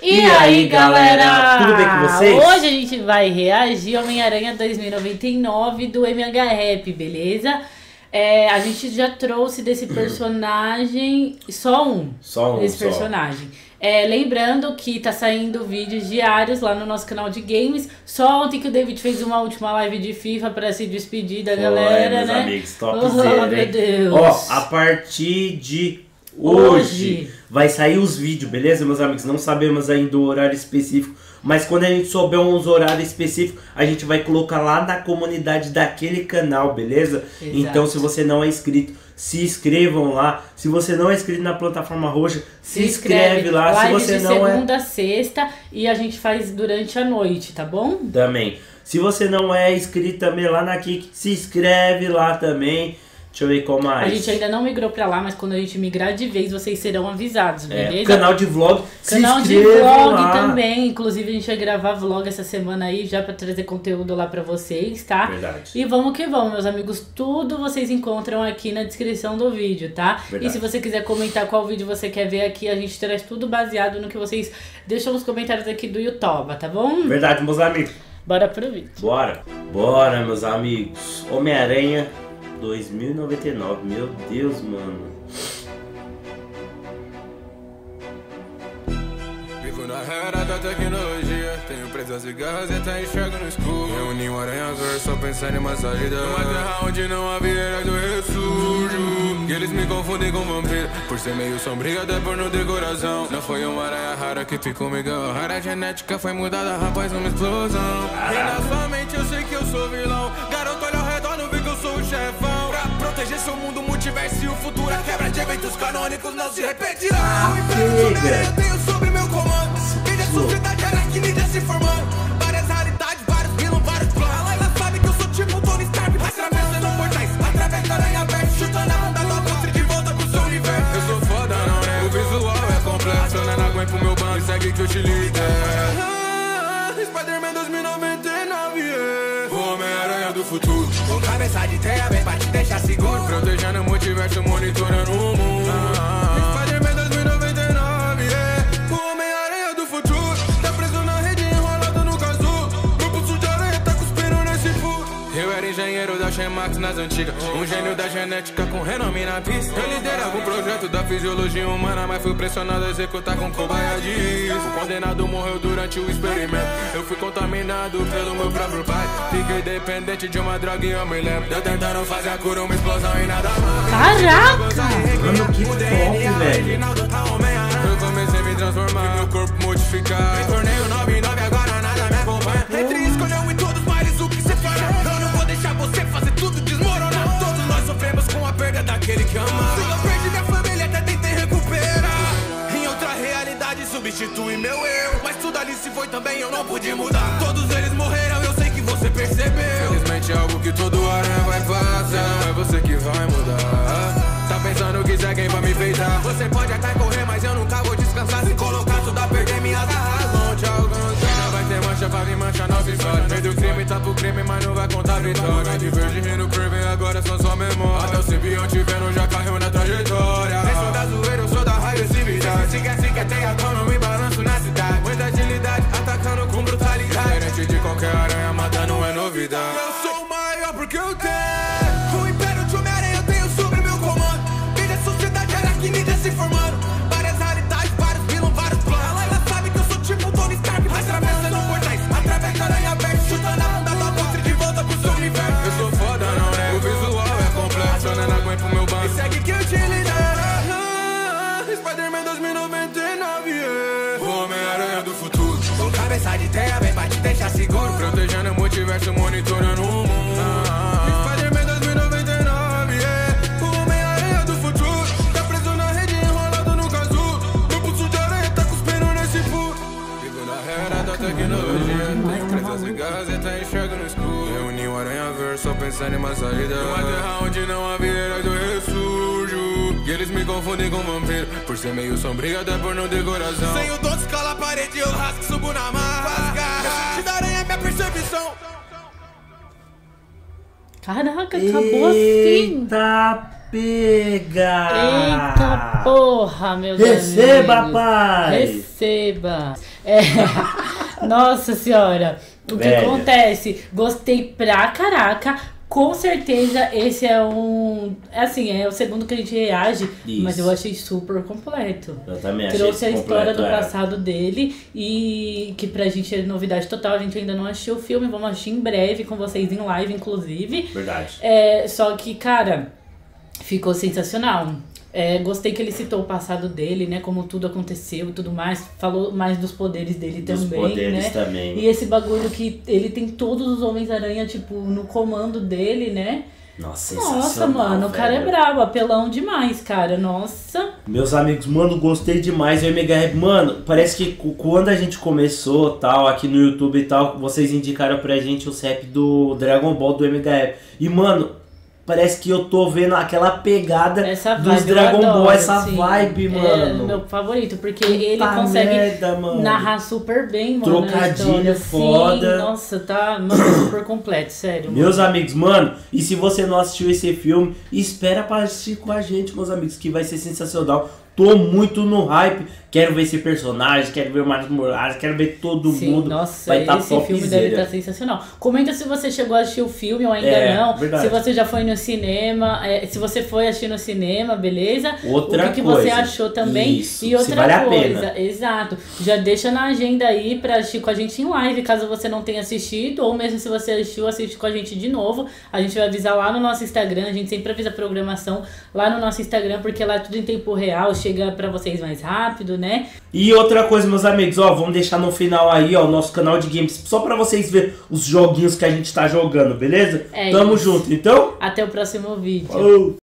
E aí, galera? Tudo bem com vocês? Hoje a gente vai reagir ao Homem-Aranha 2099 do MH Rap, beleza? A gente já trouxe desse personagem só um desse personagem. Lembrando que tá saindo vídeos diários lá no nosso canal de games. Só ontem que o David fez uma última live de FIFA pra se despedir da galera, meus né? amigos, topzera, meu Deus. Ó, a partir de hoje vai sair os vídeos, beleza, meus amigos? Não sabemos ainda o horário específico, mas quando a gente souber uns horários específicos, a gente vai colocar lá na comunidade daquele canal, beleza? Exato. Então, se você não é inscrito, se inscrevam lá. Se você não é inscrito na plataforma roxa, se inscreve lá. Live se você de não segunda a sexta e a gente faz durante a noite, tá bom? Também. Se você não é inscrito também lá na Kik, se inscreve lá também. Deixa eu ver qual mais. A gente ainda não migrou pra lá, mas quando a gente migrar de vez, vocês serão avisados, beleza? Canal de vlog, canal se de vlog lá. também. Inclusive, a gente vai gravar vlog essa semana aí, já pra trazer conteúdo lá pra vocês, tá? Verdade. E vamos que vamos, meus amigos. Tudo vocês encontram aqui na descrição do vídeo, tá? Verdade. E se você quiser comentar qual vídeo você quer ver aqui, a gente traz tudo baseado no que vocês deixam nos comentários aqui do YouTube, tá bom? Verdade, meus amigos. Bora pro vídeo. Bora. Bora, meus amigos. Homem-Aranha 2099, meu Deus, mano. Vivo na era da tecnologia, tenho preso as cigarras e até enxergo no escuro. Reuni um aranha-verso, só pensando em uma saída. Numa terra onde não havia herói do ressurjo. Que eles me confundem com vampiro, por ser meio sombrio até por não ter coração. Não foi uma aranha rara que ficou migão. A rara genética foi mudada, rapaz, uma explosão. E na sua mente eu sei que eu sou vilão. Garoto, olha ao redor, não vê que eu sou o chefão. Pra proteger seu mundo, multiverso e o futuro. A quebra de eventos canônicos não se repetirá. O império de eu tenho sobre meu comando. Veja a sociedade aracnídea se formando. Várias realidades, vários vilões, vários planos. Ela sabe que eu sou tipo Tony Stark, atravessando portais, através da aranha-verso, chutando a bunda do monstro de volta pro seu universo. Eu sou foda, não é? O visual é completo, eu não aguento pro meu bando, segue que eu te ligo. Spider-Man 2099, o Homem-Aranha do futuro. Com cabeça de terra, vem pra te deixar seguro. Protegendo o multiverso, monitorando o mundo. Spider-Man 2099, o Homem-Aranha do futuro. Tá preso na rede, enrolado no casulo. Meu pulso de aranha tá cuspindo nesse furo. Eu era engenheiro da Xemax nas antigas, um gênio da genética com renome na pista. Eu liderava um projeto da fisiologia humana, mas fui pressionado a executar com cobaia de risco. O condenado morreu durante o experimento. Eu fui contaminado pelo meu próprio pai. Fiquei dependente de uma droga e eu me lembro. Eu tentando fazer a cura, uma explosão e nada mais. Caraca! Mano, que top, velho. Eu comecei a me transformar, meu corpo modificar. Me tornei o 99, agora nada me acompanha. Entre escolheu e todos mais o que você faz. Eu não vou deixar você fazer tudo desmoronar. Todos nós sofremos com a perda daquele que ama. Eu perdi minha família, até tentei recuperar. Em outra realidade substitui meu eu. Mas tudo ali se foi também, eu não pude mudar. Todos eles morreram, eu sei que você percebeu. Felizmente é algo que todo aranha vai passar. Não é você que vai mudar. Tá pensando que isso é quem vai me peitar. Você pode até correr, mas eu nunca vou descansar. Se colocar tudo a perder, minhas garras vão te alcançar. Não vai ter mancha pra vir manchar nossa história. Meio do crime, tá pro crime, mas não vai contar vitória. De verde rindo crime, agora são só memória. Até o simbionte vendo, já caiu na trajetória. Eu sou da zoeira, eu sou da radioatividade. Se quer, tem a cama, me balanço na cidade. Muita agilidade, atacando com brutalidade. Diferente de qualquer aranha, matar não é novidade. Eu sou o maior porque eu tenho o império de Homem-Aranha, eu tenho sobre meu comando. Veja a sociedade aracnídea se formando. Várias realidades, vários vilões, vários planos. Ela sabe que eu sou tipo Tony Stark, atravessando portais, através da aranha-verso, chutando a bunda do monstro de volta pro seu universo. Eu sou foda, não é? O visual é completo, eu não aguento pro meu bando. E segue que eu te lidero. Spider-Man 2099, o Homem-Aranha do futuro. Com cabeça de terra, vem pra te deixar seguro. Protegendo o multiverso, monitorando o mundo. Spider-Man 2099, o Homem-Aranha do futuro. Tá preso na rede, enrolado no casulo. Meu pulso de aranha tá cuspindo nesse furo. Vivo na era da tecnologia, tenho preso as cigarras e até enxergo no escuro. Reuni um aranha-verso, só pensando em uma saída. Uma terra onde não havia herói do ressurjo. E eles me confundem com vampiro, por ser meio sombrio até por não ter coração. Sem o dom de escalar a parede, eu rasgo, subo na marra. Esse da aranha é minha percepção. Caraca, acabou assim. Eita pega! Eita porra, meu Deus. Receba, pai! Receba! Nossa senhora, o que acontece? Gostei pra caraca. Com certeza esse é é o segundo que a gente reage, mas eu achei super completo. Eu também achei Trouxe a história do passado dele e que pra gente é novidade total, a gente ainda não assistiu o filme, vamos assistir em breve com vocês em live, inclusive. Verdade. Só que, cara, ficou sensacional. Gostei que ele citou o passado dele, né? Como tudo aconteceu e tudo mais. Falou mais dos poderes dele também, poderes né? também. E esse bagulho que ele tem todos os Homens-Aranha, tipo, no comando dele, né? Nossa, sensacional, mano, o cara é brabo, apelão demais, cara. Nossa. Meus amigos, mano, gostei demais. Eu e Mega Rap, mano, parece que quando a gente começou, tal, aqui no YouTube e tal, vocês indicaram pra gente os rap do Dragon Ball do Mega Rap. E, mano, parece que eu tô vendo aquela pegada dos Dragon Ball, essa vibe, mano. É meu favorito, porque ele consegue narrar super bem, mano. Trocadilho foda. Sim, nossa, tá, mano, super completo, sério. Meus amigos, mano, e se você não assistiu esse filme, espera pra assistir com a gente, meus amigos, que vai ser sensacional. Tô muito no hype, quero ver esse personagem, quero ver o Miles Morales, quero ver todo mundo. Nossa, vai esse filme deve estar sensacional. Comenta se você chegou a assistir o filme ou ainda não. Verdade. Se você já foi no cinema, se você foi assistir no cinema, beleza? Outra o que você achou também. Isso, e outra se vale coisa, a pena. Exato. Já deixa na agenda aí pra assistir com a gente em live, caso você não tenha assistido, ou mesmo se você assistiu, assiste com a gente de novo. A gente vai avisar lá no nosso Instagram, a gente sempre avisa a programação lá no nosso Instagram, porque lá é tudo em tempo real, chega pra vocês mais rápido, né? E outra coisa, meus amigos, ó, vamos deixar no final aí, ó, o nosso canal de games, só pra vocês verem os joguinhos que a gente tá jogando, beleza? Tamo junto, então? Até o próximo vídeo. Falou!